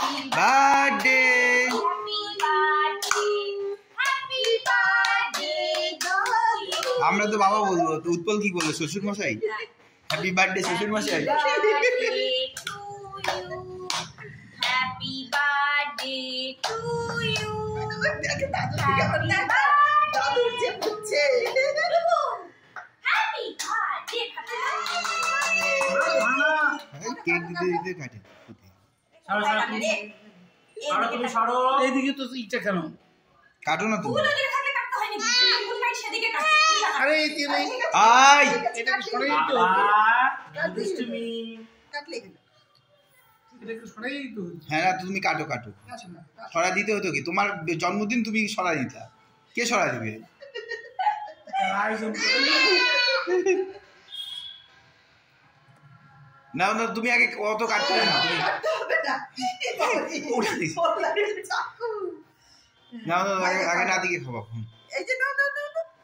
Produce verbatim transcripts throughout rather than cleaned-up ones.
Birthday আমরা তো বাবা বলবো, তো উৎপল কি বললো? শ্বশুর মশাই হ্যাপি বার্থডে শ্বশুর মশাই। কেক দিতে দিতে কাটে। এইদিকে তো ইচ্ছা কেন কাটো না তুমি। আরে আই এটা সরাই তো দুষ্টুমি কাটলে গেল এটা কি সরাই তো। হ্যাঁ তুমি কাটো কাটো। সরা দিতে হতো কি? তোমার জন্মদিন তুমি সরা দিতা, কে সরা দিবে? না না তুমি আগে কত কাটতে হবে না তুমি না না আগে আগে না দিকে খাবো। এই যে না না না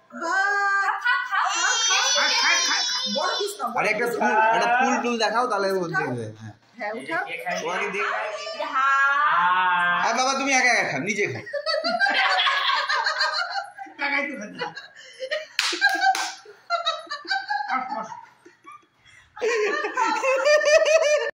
আরে একটা ফুল একটা ফুল টুল দেখাও তাহলে বলতে হবে। হ্যাঁ হ্যাঁ উঠাও তোমাকে দেখ। আর বাবা তুমি একা একা খাও, নিজে খাও। কাকাই তো